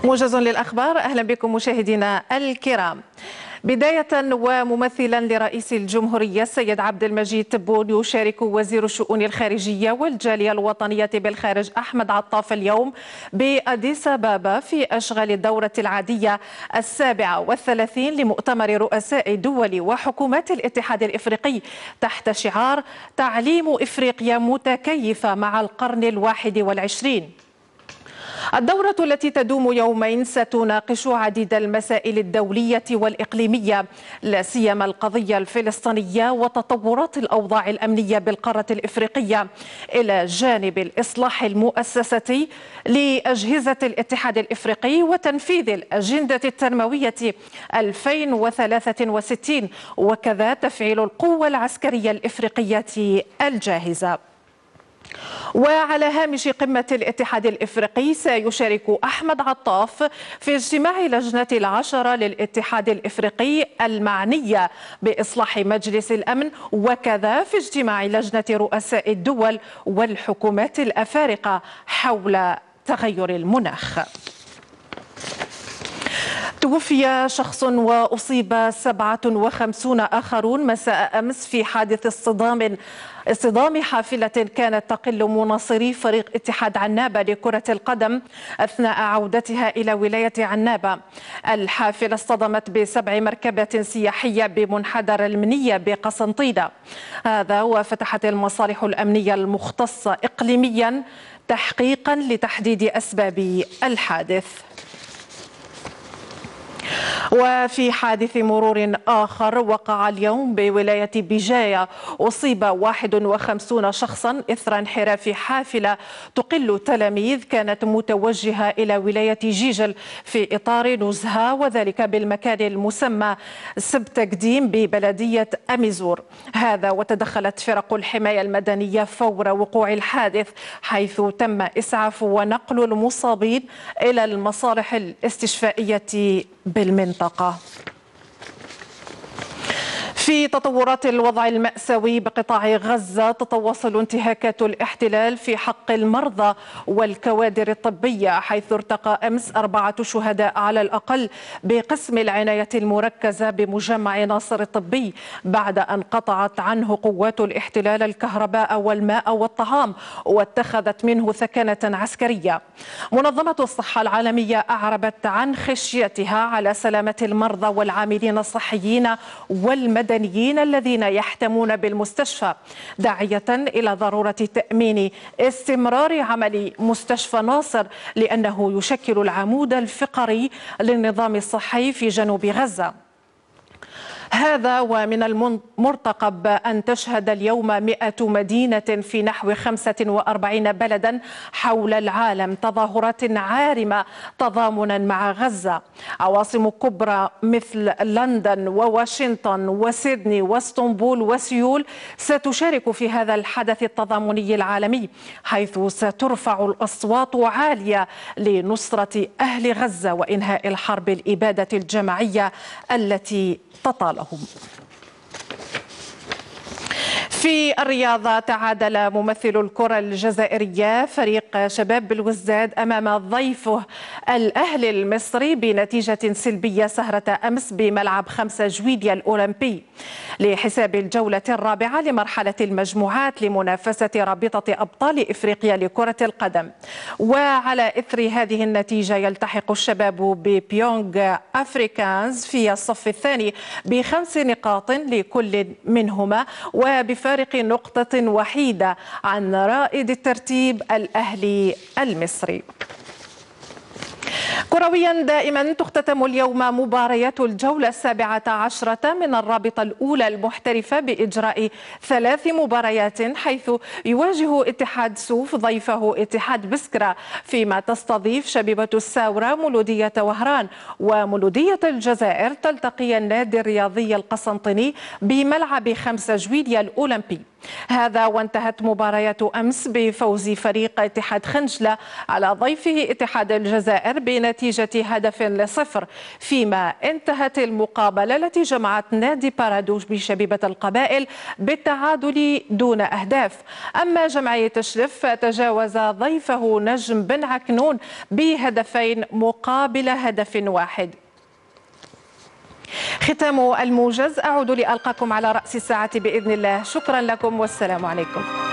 موجز للأخبار. أهلا بكم مشاهدينا الكرام. بداية وممثلا لرئيس الجمهورية السيد عبد المجيد تبون يشارك وزير الشؤون الخارجية والجالية الوطنية بالخارج أحمد عطاف اليوم بأديس أبابا في أشغال الدورة العادية 37 لمؤتمر رؤساء دول وحكومات الاتحاد الإفريقي تحت شعار تعليم إفريقيا متكيفة مع القرن 21. الدورة التي تدوم يومين ستناقش عديد المسائل الدولية والإقليمية، لا سيما القضية الفلسطينية وتطورات الأوضاع الأمنية بالقارة الإفريقية، إلى جانب الإصلاح المؤسساتي لأجهزة الاتحاد الإفريقي وتنفيذ الأجندة التنموية 2063، وكذا تفعيل القوة العسكرية الإفريقية الجاهزة. وعلى هامش قمة الاتحاد الإفريقي سيشارك أحمد عطاف في اجتماع لجنة العشرة للاتحاد الإفريقي المعنية بإصلاح مجلس الأمن، وكذا في اجتماع لجنة رؤساء الدول والحكومات الأفارقة حول تغير المناخ. توفي شخص وأصيب 57 آخرون مساء أمس في حادث اصطدام حافلة كانت تقل مناصري فريق اتحاد عنابة لكرة القدم أثناء عودتها إلى ولاية عنابة. الحافلة اصطدمت ب7 مركبات سياحية بمنحدر المنية بقسنطينة. هذا وفتحت المصالح الأمنية المختصة إقليميا تحقيقا لتحديد أسباب الحادث. وفي حادث مرور آخر وقع اليوم بولاية بجاية أصيب 51 شخصا إثر انحراف حافلة تقل تلاميذ كانت متوجهة إلى ولاية جيجل في إطار نزهة، وذلك بالمكان المسمى سبت قديم ببلدية أميزور. هذا وتدخلت فرق الحماية المدنية فور وقوع الحادث، حيث تم إسعاف ونقل المصابين إلى المصالح الاستشفائية بالمنطقة. في تطورات الوضع المأساوي بقطاع غزة، تتواصل انتهاكات الاحتلال في حق المرضى والكوادر الطبية، حيث ارتقى أمس 4 شهداء على الأقل بقسم العناية المركزة بمجمع ناصر الطبي بعد أن قطعت عنه قوات الاحتلال الكهرباء والماء والطعام واتخذت منه ثكنة عسكرية. منظمة الصحة العالمية أعربت عن خشيتها على سلامة المرضى والعاملين الصحيين والمدنيين الذين يحتمون بالمستشفى، داعية إلى ضرورة تأمين استمرار عمل مستشفى ناصر لأنه يشكل العمود الفقري للنظام الصحي في جنوب غزة. هذا ومن المرتقب أن تشهد اليوم 100 مدينة في نحو 45 بلدا حول العالم تظاهرات عارمة تضامنا مع غزة. عواصم كبرى مثل لندن وواشنطن وسيدني واسطنبول وسيول ستشارك في هذا الحدث التضامني العالمي، حيث سترفع الأصوات عالية لنصرة أهل غزة وإنهاء الحرب الإبادة الجماعية التي تطالهم. في الرياضة، تعادل ممثل الكرة الجزائرية فريق شباب بالوزداد أمام ضيفه الأهلي المصري بنتيجة سلبية سهرة أمس بملعب 5 جويلية الأولمبي لحساب الجولة الرابعة لمرحلة المجموعات لمنافسة رابطة أبطال إفريقيا لكرة القدم. وعلى إثر هذه النتيجة يلتحق الشباب ببيونغ أفريكانز في الصف الثاني ب5 نقاط لكل منهما، وبفارق نقطة وحيدة عن رائد الترتيب الأهلي المصري. كرويا دائما تختتم اليوم مباريات الجولة 17 من الرابطة الأولى المحترفة بإجراء 3 مباريات، حيث يواجه اتحاد سوف ضيفه اتحاد بسكرة، فيما تستضيف شبيبة الساورة مولودية وهران، ومولودية الجزائر تلتقي النادي الرياضي القسنطيني بملعب 5 جويلية الأولمبي. هذا وانتهت مباريات أمس بفوز فريق اتحاد خنجلة على ضيفه اتحاد الجزائر بنتيجة بنتيجة 1-0، فيما انتهت المقابلة التي جمعت نادي بارادو بشبيبة القبائل بالتعادل دون أهداف. أما جمعية شلف فتجاوز ضيفه نجم بن عكنون ب2 مقابل 1. ختام الموجز، أعود لألقاكم على رأس الساعة بإذن الله. شكرا لكم والسلام عليكم.